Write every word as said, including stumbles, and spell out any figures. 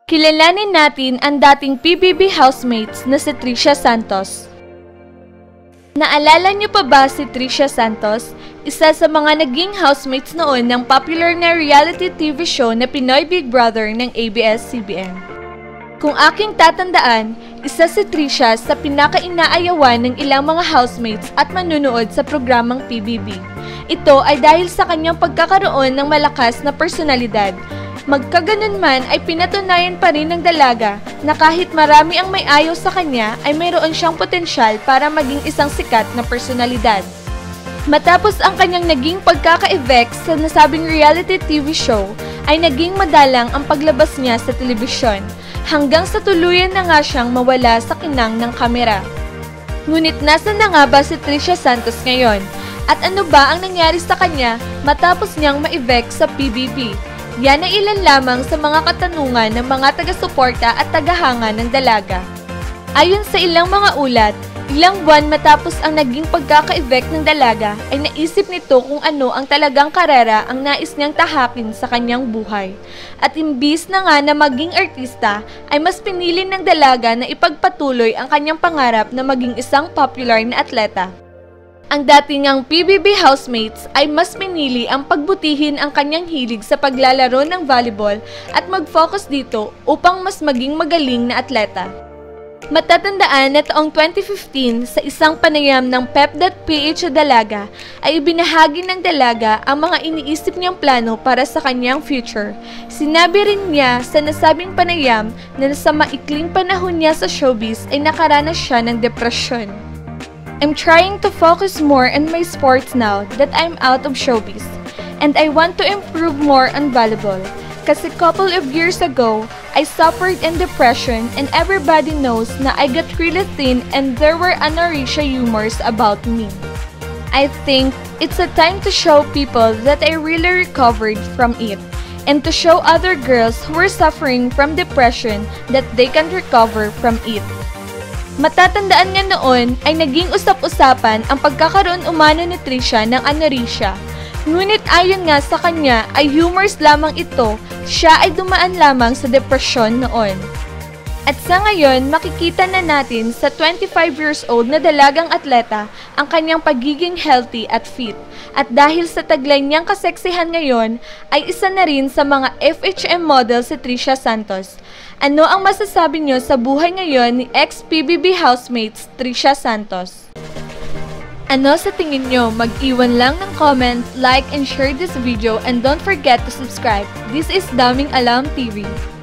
Kilalanin natin ang dating P B B housemates na si Trisha Santos. Naalala niyo pa ba si Trisha Santos? Isa sa mga naging housemates noon ng popular na reality T V show na Pinoy Big Brother ng A B S C B N. Kung aking tatandaan, isa si Trisha sa pinaka-inaayawan ng ilang mga housemates at manunood sa programang P B B. Ito ay dahil sa kanyang pagkakaroon ng malakas na personalidad. Magkaganon man ay pinatunayan pa rin ng dalaga na kahit marami ang may ayaw sa kanya ay mayroon siyang potensyal para maging isang sikat na personalidad. Matapos ang kanyang naging pagkaka-evict sa nasabing reality T V show, ay naging madalang ang paglabas niya sa telebisyon, hanggang sa tuluyan na nga siyang mawala sa kinang ng kamera. Ngunit nasan na nga ba si Trisha Santos ngayon? At ano ba ang nangyari sa kanya matapos niyang ma-evict sa P B B? Yan ay ilan lamang sa mga katanungan ng mga taga-suporta at tagahanga ng dalaga. Ayon sa ilang mga ulat, ilang buwan matapos ang naging pagkaka-evict ng dalaga ay naisip nito kung ano ang talagang karera ang nais niyang tahakin sa kanyang buhay. At imbis na nga na maging artista, ay mas pinili ng dalaga na ipagpatuloy ang kanyang pangarap na maging isang popular na atleta. Ang dating ngang P B B housemates ay mas pinili ang pagbutihin ang kanyang hilig sa paglalaro ng volleyball at mag-focus dito upang mas maging magaling na atleta. Matatandaan na taong twenty fifteen, sa isang panayam ng pep dot p h sa dalaga, ay ibinahagi ng dalaga ang mga iniisip niyang plano para sa kanyang future. Sinabi rin niya sa nasabing panayam na sa maikling panahon niya sa showbiz ay nakaranas siya ng depresyon. I'm trying to focus more on my sports now that I'm out of showbiz, and I want to improve more on volleyball. Kasi couple of years ago, I suffered in depression and everybody knows na I got really thin and there were anorexia rumors about me. I think it's a time to show people that I really recovered from it, and to show other girls who are suffering from depression that they can recover from it. Matatandaan nga noon ay naging usap-usapan ang pagkakaroon umano ni Trisha ng anorexia. Ngunit ayon nga sa kanya ay humors lamang ito, siya ay dumaan lamang sa depresyon noon. At sa ngayon, makikita na natin sa twenty-five years old na dalagang atleta ang kanyang pagiging healthy at fit. At dahil sa taglay niyang kaseksihan ngayon, ay isa na rin sa mga F H M model si Trisha Santos. Ano ang masasabi niyo sa buhay ngayon ni ex-P B B housemates Trisha Santos? Ano sa tingin niyo? Mag-iwan lang ng comment, like and share this video, and don't forget to subscribe. This is Daming Alam T V.